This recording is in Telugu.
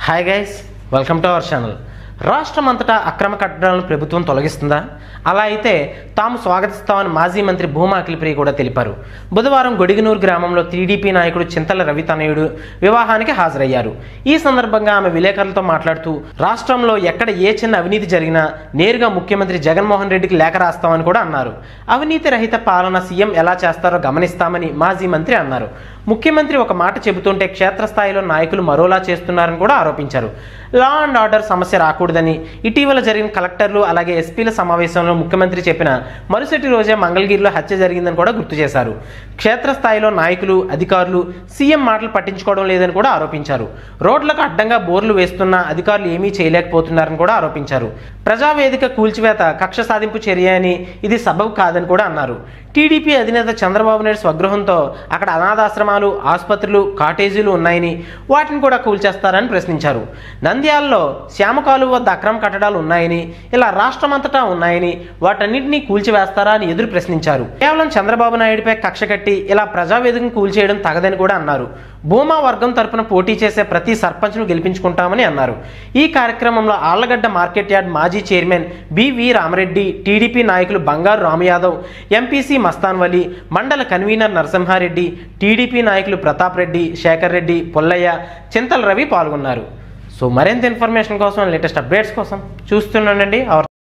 Hi guys, welcome to our channel. రాష్ట్రమంతటా అక్రమ కట్టడాలను ప్రభుత్వం తొలగిస్తుందా? అలా అయితే తాము స్వాగతిస్తామని మాజీ మంత్రి భూమా అఖిల ప్రియ కూడా తెలిపారు. బుధవారం గొడిగనూరు గ్రామంలో టీడీపీ నాయకుడు చింతల రవి తనయుడు వివాహానికి హాజరయ్యారు. ఈ సందర్భంగా ఆమె విలేకరులతో మాట్లాడుతూ రాష్ట్రంలో ఎక్కడ ఏ చిన్న అవినీతి జరిగినా నేరుగా ముఖ్యమంత్రి జగన్మోహన్ రెడ్డికి లేఖ రాస్తామని కూడా అన్నారు. అవినీతి రహిత పాలన సీఎం ఎలా చేస్తారో గమనిస్తామని మాజీ మంత్రి అన్నారు. ముఖ్యమంత్రి ఒక మాట చెబుతుంటే క్షేత్రస్థాయిలో నాయకులు మరోలా చేస్తున్నారని కూడా ఆరోపించారు. లా అండ్ ఆర్డర్ సమస్య రాకూడదని ఇటీవల జరిగిన కలెక్టర్లు అలాగే ఎస్పీల సమావేశంలో ముఖ్యమంత్రి చెప్పిన మరుసటి రోజే మంగళగిరిలో హత్య జరిగిందని కూడా గుర్తు చేశారు. క్షేత్రస్థాయిలో నాయకులు అధికారులు సీఎం మాటలు పట్టించుకోవడం లేదని కూడా ఆరోపించారు. రోడ్లకు అడ్డంగా బోర్లు వేస్తున్న అధికారులు ఏమీ చేయలేకపోతున్నారని కూడా ఆరోపించారు. ప్రజావేదిక కూల్చివేత కక్ష సాధింపు చర్య అని, ఇది సబబు కాదని కూడా అన్నారు. టీడీపీ అధినేత చంద్రబాబు నాయుడు స్వగృహంతో అక్కడ అనాథాశ్రమాలు, ఆసుపత్రులు, కాటేజీలు ఉన్నాయని వాటిని కూడా కూల్చేస్తారని ప్రశ్నించారు. నంద్యాలలో శ్యామకాలు వద్ద అక్రమ కట్టడాలు ఉన్నాయని, ఇలా రాష్ట్రమంతటా ఉన్నాయని వాటన్నింటినీ కూల్చివేస్తారా అని ఎదురు ప్రశ్నించారు. కేవలం చంద్రబాబు నాయుడిపై కక్ష కట్టి ఇలా ప్రజావేదికను కూల్చేయడం తగదని కూడా అన్నారు. భూమా వర్గం తరపున పోటీ చేసే ప్రతి సర్పంచ్ను గెలిపించుకుంటామని అన్నారు. ఈ కార్యక్రమంలో ఆళ్లగడ్డ మార్కెట్ యార్డ్ మాజీ చైర్మన్ బివి రామరెడ్డి, టీడీపీ నాయకులు బంగారు రామయాదవ్, ఎంపీసీ మస్తాన్ వలి, మండల కన్వీనర్ నరసింహారెడ్డి, టీడీపీ నాయకులు ప్రతాప్ రెడ్డి, శేఖర్ రెడ్డి, పొల్లయ్య, చింతల రవి పాల్గొన్నారు. సో మరింత ఇన్ఫర్మేషన్ కోసం, లేటెస్ట్ అప్డేట్స్ కోసం చూస్తుండండి అవర్